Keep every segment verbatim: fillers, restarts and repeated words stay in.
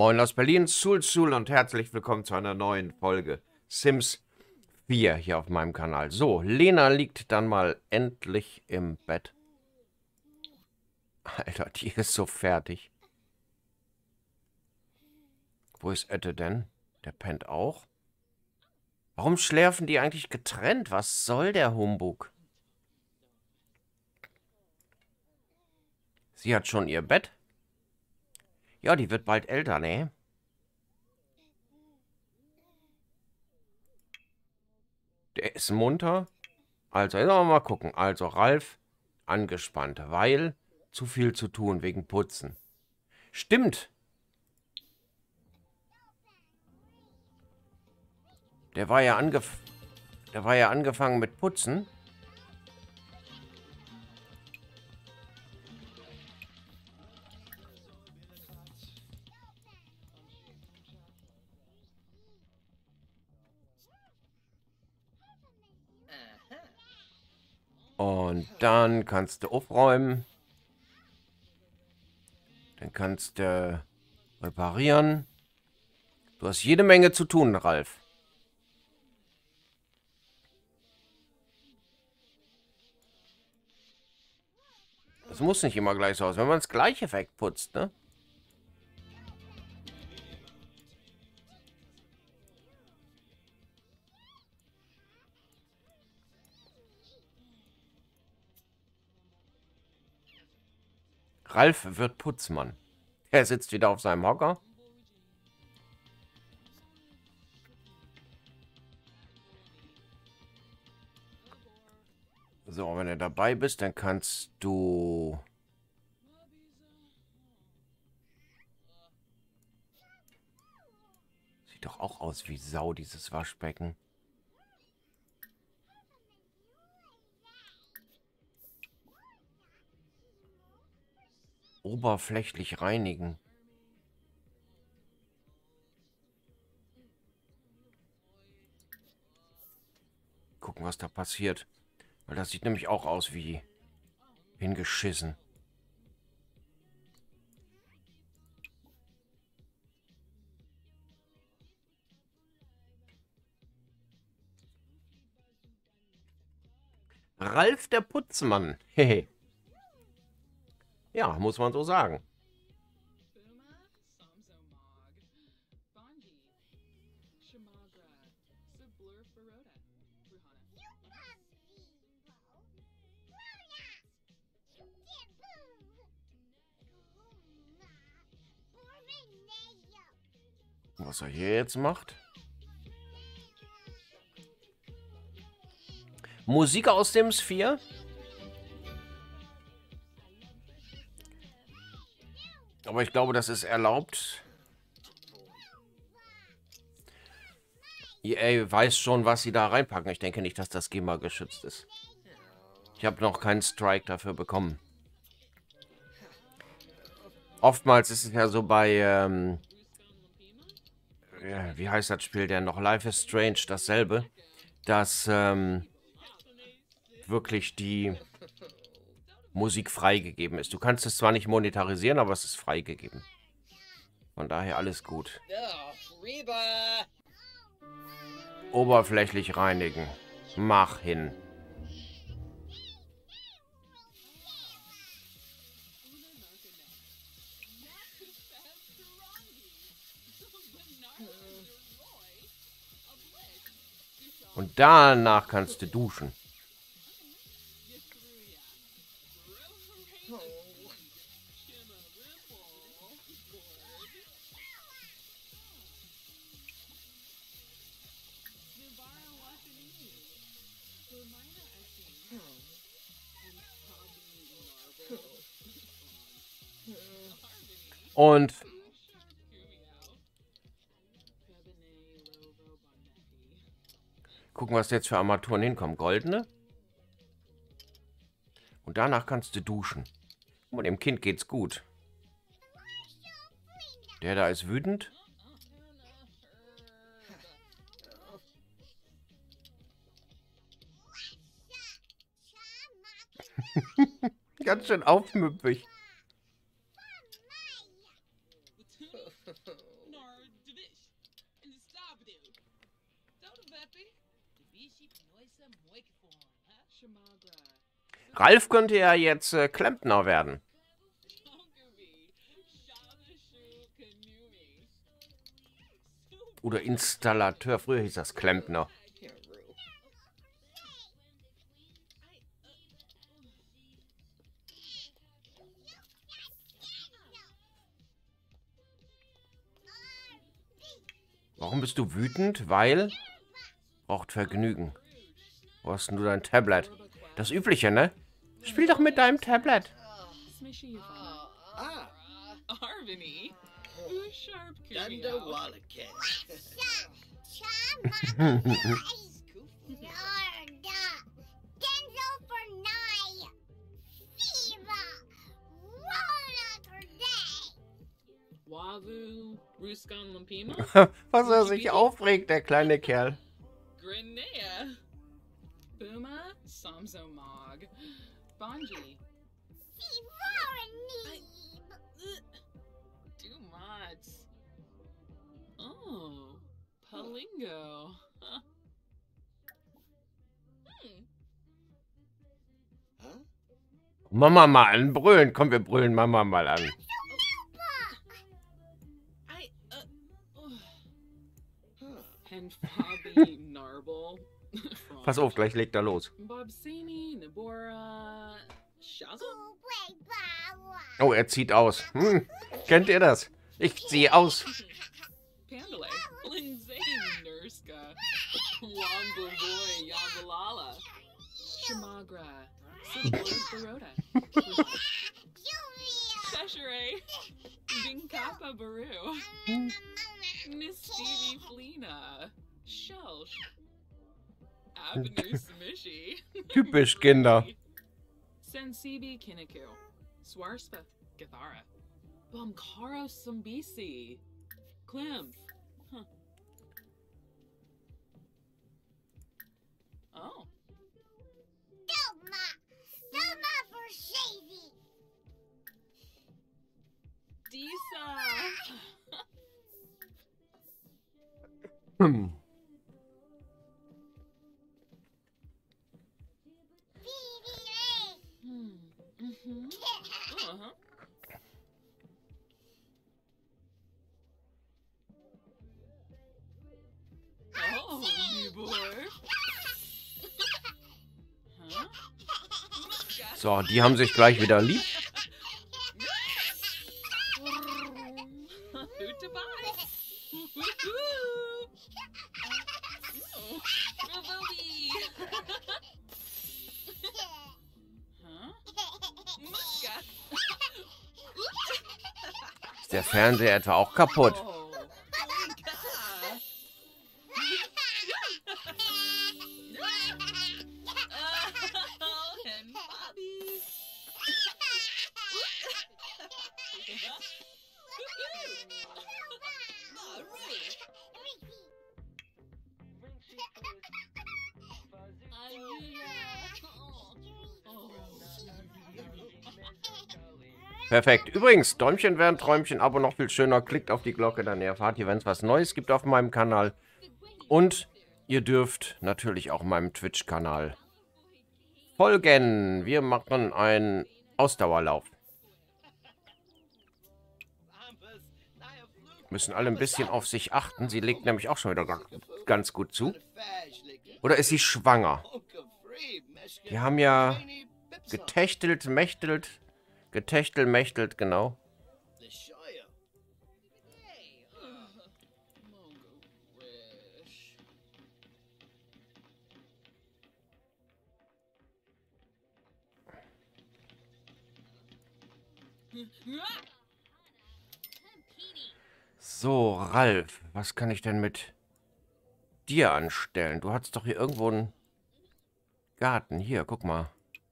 Moin aus Berlin, Sul Sul und herzlich willkommen zu einer neuen Folge Sims vier hier auf meinem Kanal. So, Lena liegt dann mal endlich im Bett. Alter, die ist so fertig. Wo ist Ette denn? Der pennt auch. Warum schläfen die eigentlich getrennt? Was soll der Humbug? Sie hat schon ihr Bett. Ja, die wird bald älter, ne? Der ist munter. Also, jetzt mal gucken. Also, Ralf angespannt, weil zu viel zu tun wegen Putzen. Stimmt. Der war ja angef Der war ja angefangen mit Putzen. Und dann kannst du aufräumen. Dann kannst du reparieren. Du hast jede Menge zu tun, Ralf. Das muss nicht immer gleich so aus, wenn man das gleiche wegputzt, ne? Ralf wird Putzmann. Er sitzt wieder auf seinem Hocker. So, wenn du dabei bist, dann kannst du... Sieht doch auch aus wie Sau, dieses Waschbecken. Oberflächlich reinigen. Gucken, was da passiert. Weil das sieht nämlich auch aus wie hingeschissen. Ralf der Putzmann. Hehe. Ja, muss man so sagen. Was er hier jetzt macht. Musik aus Sims vier. Aber ich glaube, das ist erlaubt. E A weiß schon, was sie da reinpacken. Ich denke nicht, dass das GEMA geschützt ist. Ich habe noch keinen Strike dafür bekommen. Oftmals ist es ja so bei... Ähm, ja, wie heißt das Spiel denn noch? Life is Strange, dasselbe. Dass ähm, wirklich die Musik freigegeben ist. Du kannst es zwar nicht monetarisieren, aber es ist freigegeben. Von daher alles gut. Oberflächlich reinigen. Mach hin. Und danach kannst du duschen. Und gucken, was jetzt für Armaturen hinkommen. Goldene. Und danach kannst du duschen. Und dem Kind geht's gut. Der da ist wütend. Ganz schön aufmüpfig. Ralf könnte ja jetzt äh, Klempner werden. Oder Installateur. Früher hieß das Klempner. Warum bist du wütend? Weil... Braucht Vergnügen. Wo hast denn du dein Tablet? Das Übliche, ne? Spiel doch mit deinem Tablet. Was er sich aufregt, der kleine Kerl. Grenea. Buma Samsomog. Bonji. Too much. Oh, Palingo. Huh. Hmm. Mama mal anbrüllen. Komm, wir brüllen Mama mal an. I, uh, and Fabi Narble. Pass auf, gleich legt er los. Bobsini, Nabora, Shazo? Oh, er zieht aus. Hm, kennt ihr das? Ich ziehe aus. Pandale, Lindsay, Nurska, Wambuboy, Yabalala, Shamagra, Baroda, Cheshire, Binkapa Baru, Nistivi Flina, Shelsh, Abner Smishy, Typisch Kinder. Sensibi Kiniku, Swarspa Gathara, Bumkaro Sumbisi, Klimph. Huh. Oh. Disa. Hm. Hmm. Mm-hmm. Uh-huh. Oh, you boy. Huh? So, die haben sich gleich wieder lieb. Ist der Fernseher etwa auch kaputt? Perfekt. Übrigens, Däumchen wären Träumchen, Abo noch viel schöner. Klickt auf die Glocke, dann erfahrt ihr, wenn es was Neues gibt auf meinem Kanal. Und ihr dürft natürlich auch meinem Twitch-Kanal folgen. Wir machen einen Ausdauerlauf. Müssen alle ein bisschen auf sich achten. Sie legt nämlich auch schon wieder ganz gut zu. Oder ist sie schwanger? Die haben ja getächtelt, mächtelt... Getächtel, mächtelt, genau. So, Ralf, was kann ich denn mit dir anstellen? Du hattest doch hier irgendwo einen Garten. Hier, guck mal.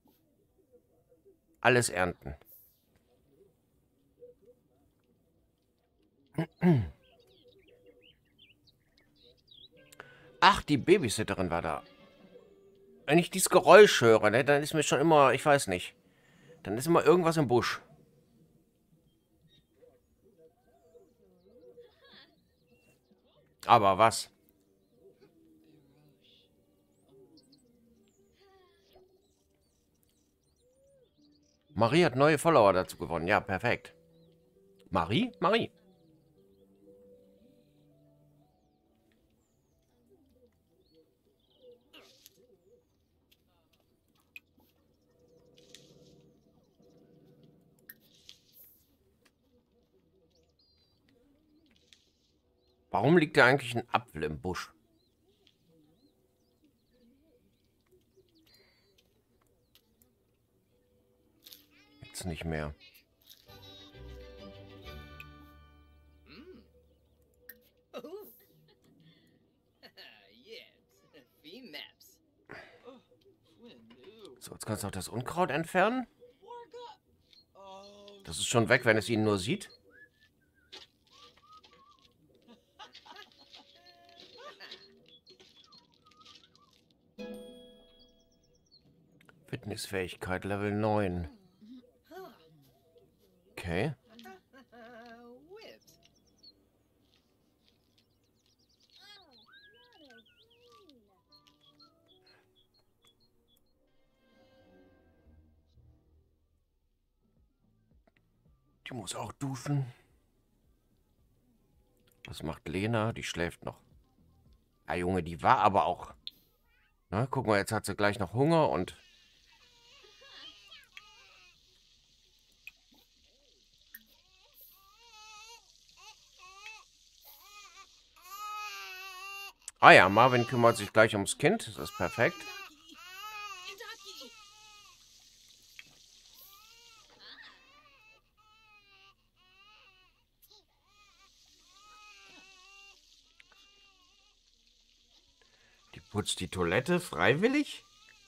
Alles ernten. Ach, die Babysitterin war da. Wenn ich dieses Geräusch höre, ne, dann ist mir schon immer, ich weiß nicht. Dann ist immer irgendwas im Busch. Aber was? Marie hat neue Follower dazu gewonnen. Ja, perfekt. Marie? Marie. Warum liegt da eigentlich ein Apfel im Busch? Jetzt nicht mehr. So, jetzt kannst du auch das Unkraut entfernen. Das ist schon weg, wenn es ihn nur sieht. Fitnessfähigkeit Level neun. Okay. Die muss auch duschen. Was macht Lena? Die schläft noch. Ah, Junge, die war aber auch... Na, guck mal, jetzt hat sie gleich noch Hunger und... Ah ja, Marvin kümmert sich gleich ums Kind. Das ist perfekt. Die putzt die Toilette freiwillig?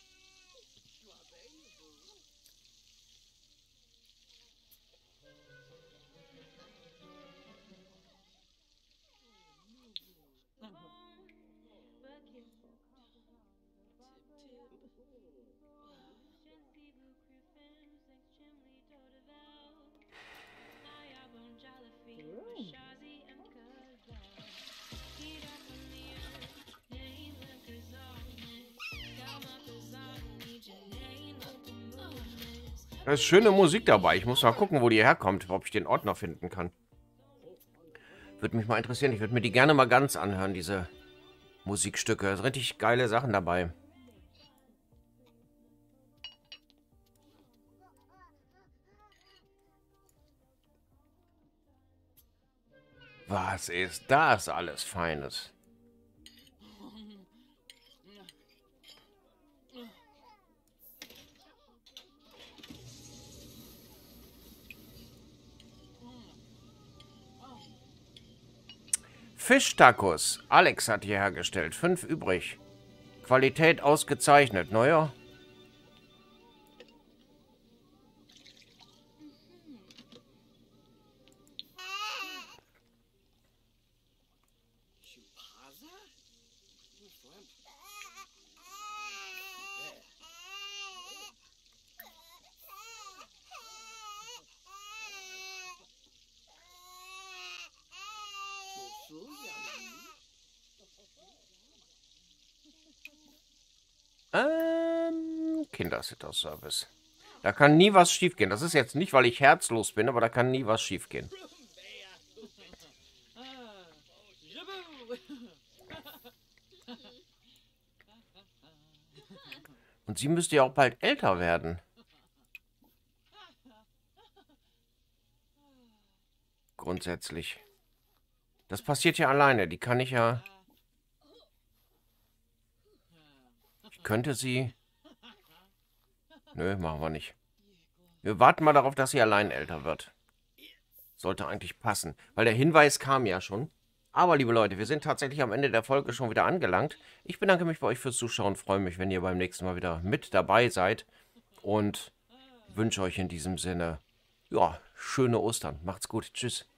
Da ist schöne Musik dabei. Ich muss mal gucken, wo die herkommt, ob ich den Ordner finden kann. Würde mich mal interessieren. Ich würde mir die gerne mal ganz anhören, diese Musikstücke. Da sind richtig geile Sachen dabei. Was ist das alles Feines? Fischtacos. Alex hat hier hergestellt. Fünf übrig. Qualität ausgezeichnet. Naja. Ähm, Kindersitter-Service. Da kann nie was schiefgehen. Das ist jetzt nicht, weil ich herzlos bin, aber da kann nie was schiefgehen. Und sie müsste ja auch bald älter werden. Grundsätzlich. Das passiert ja alleine. Die kann ich ja... Ich könnte sie... Nö, machen wir nicht. Wir warten mal darauf, dass sie allein älter wird. Sollte eigentlich passen. Weil der Hinweis kam ja schon. Aber, liebe Leute, wir sind tatsächlich am Ende der Folge schon wieder angelangt. Ich bedanke mich bei euch fürs Zuschauen. Freue mich, wenn ihr beim nächsten Mal wieder mit dabei seid. Und wünsche euch in diesem Sinne, ja, schöne Ostern. Macht's gut. Tschüss.